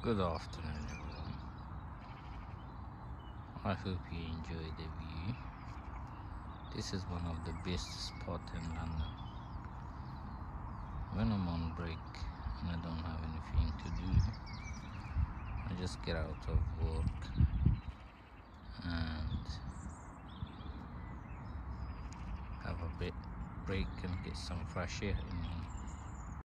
Good afternoon, everyone. I hope you enjoy the view. This is one of the best spots in London. When I'm on break and I don't have anything to do, I just get out of work and have a bit break and get some fresh air in